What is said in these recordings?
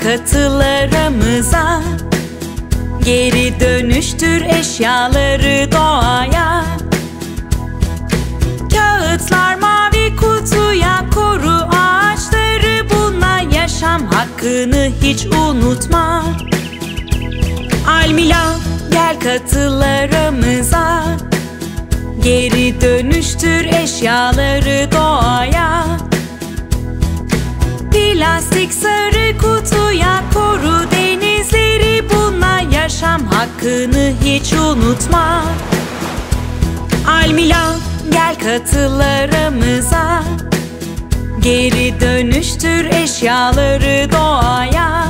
katıl aramıza. Geri dönüştür eşyaları doğaya. Kağıtlar mavi kutuya, koru ağaçları bununla. Yaşam hakkını hiç unutma. Almila, gel katıl aramıza. Geri dönüştür eşyaları doğaya. Plastik sarı kutuya, koru denizleri bununla. Yaşam hakkını hiç unutma. Almila, gel katıl aramıza. Geri dönüştür eşyaları doğaya.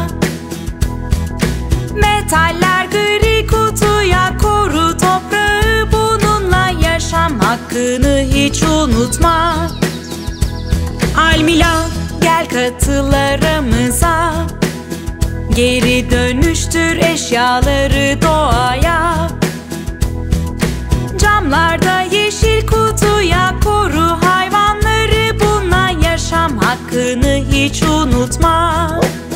Metaller gri kutuya, koru toprağı bununla. Yaşam hakkını hiç unutma. Almila, gel katıl aramıza. Geri dönüştür eşyaları doğaya. Camlarda yeşil kutuya, koru hayvanları bununla. Yaşam hakkını hiç unutma.